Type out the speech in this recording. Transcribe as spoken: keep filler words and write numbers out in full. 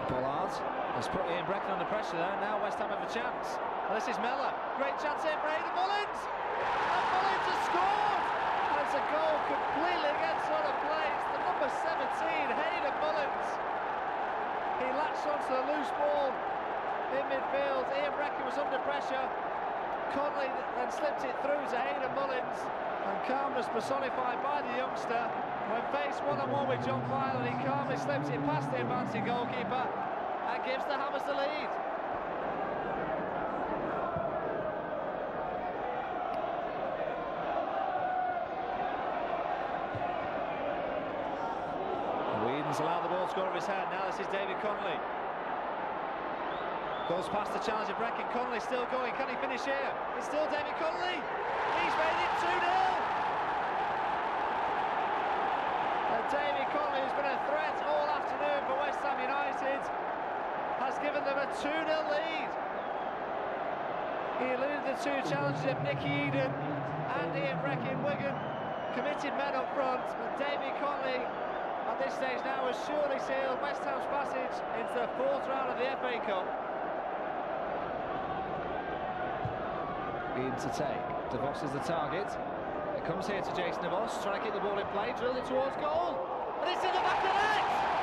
Pollard has put Ian Brecken under pressure there. Now West Ham have a chance. Well, this is Mellor. Great chance here for Hayden Mullins. And Mullins has scored. And it's a goal completely against other plays. The number seventeen, Hayden Mullins. He latched onto the loose ball in midfield. Ian Brecken was under pressure. Connolly then slipped it through to Hayden Mullins. And calmness personified by the youngster. When faced one-on-one with John Filan, he calmly slips it past the advancing goalkeeper and gives the Hammers the lead. Whedon's allowed the ball to go over his head. Now this is David Connolly. Goes past the challenger Brecken. Connolly still going. Can he finish here? It's still David Connolly. He's made it two nil. And David Connolly, who's been a threat all afternoon for West Ham United, has given them a two nil lead. He eluded the two challenges of Nicky Eden and Ian Brecken. Wigan committed men up front, but David Connolly at this stage now has surely sealed West Ham's passage into the fourth round of the F A Cup. Eden to take. De Vos is the target. It comes here to Jason De Vos, trying to keep the ball in play, drilled it towards goal. And it's in the back of the net!